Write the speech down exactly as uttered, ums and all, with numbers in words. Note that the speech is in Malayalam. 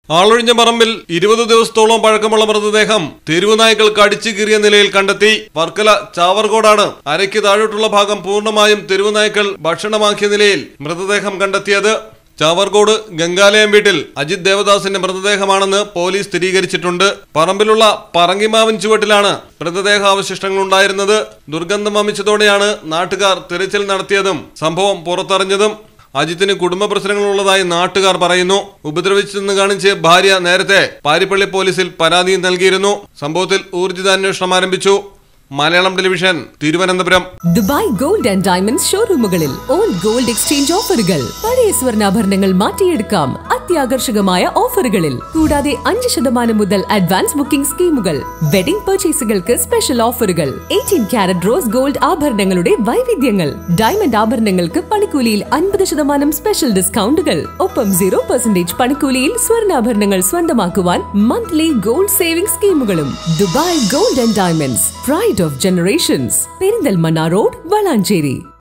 ആളൊഴിഞ്ഞ പറമ്പിൽ ഇരുപത് ദിവസത്തോളം പഴക്കമുള്ള മൃതദേഹം തെരുവുനായ്ക്കൾ കടിച്ചു കീറിയ നിലയിൽ കണ്ടെത്തി. വർക്കല ചാവർകോടാണ് അരയ്ക്ക് താഴോട്ടുള്ള ഭാഗം പൂർണ്ണമായും തെരുവുനായ്ക്കൾ ഭക്ഷണമാക്കിയ നിലയിൽ മൃതദേഹം കണ്ടെത്തിയത്. ചാവർകോട് ഗംഗാലയം വീട്ടിൽ അജിത് ദേവദാസിന്റെ മൃതദേഹമാണെന്ന് പോലീസ് സ്ഥിരീകരിച്ചിട്ടുണ്ട്. പറമ്പിലുള്ള പറങ്കിമാവിൻ ചുവട്ടിലാണ് മൃതദേഹാവശിഷ്ടങ്ങൾ ഉണ്ടായിരുന്നത്. ദുർഗന്ധം വമിച്ചതോടെയാണ് നാട്ടുകാർ തിരച്ചിൽ നടത്തിയതും സംഭവം പുറത്തറിഞ്ഞതും. അജിത്തിന് കുടുംബ പ്രശ്നങ്ങളുള്ളതായി നാട്ടുകാർ പറയുന്നു. ഉപദ്രവിച്ചെന്ന് കാണിച്ച് ഭാര്യ നേരത്തെ പാരിപ്പള്ളി പോലീസിൽ പരാതി നൽകിയിരുന്നു. സംഭവത്തിൽ ഊർജിത അന്വേഷണം ആരംഭിച്ചു. Malayalam television, Thiruvananthapuram. Dubai gold and diamonds ഷോറൂമുകളിൽ ഓൾഡ് ഗോൾഡ് എക്സ്ചേഞ്ച് ഓഫറുകൾ. പഴയ സ്വർണ്ണാഭരണങ്ങൾ മാറ്റിയെടുക്കാം അത്യാകർഷകമായ ഓഫറുകളിൽ. കൂടാതെ അഞ്ച് ശതമാനം മുതൽ അഡ്വാൻസ് ബുക്കിംഗ് സ്കീമുകൾ. വെഡിംഗ് പർച്ചേസുകൾക്ക് സ്പെഷ്യൽ ഓഫറുകൾ. എയ്റ്റീൻ ക്യാരറ്റ് റോസ് ഗോൾഡ് ആഭരണങ്ങളുടെ വൈവിധ്യങ്ങൾ. ഡയമണ്ട് ആഭരണങ്ങൾക്ക് പണിക്കൂലിയിൽ അൻപത് ശതമാനം സ്പെഷ്യൽ ഡിസ്കൗണ്ടുകൾ. ഒപ്പം സീറോ പെർസെന്റേജ് പണിക്കൂലിയിൽ സ്വർണ്ണാഭരണങ്ങൾ സ്വന്തമാക്കുവാൻ മന്ത്ലി ഗോൾഡ് സേവിംഗ് സ്കീമുകളും. Dubai gold and diamonds, pride of generations. Perinthalmanna road, Valanchery.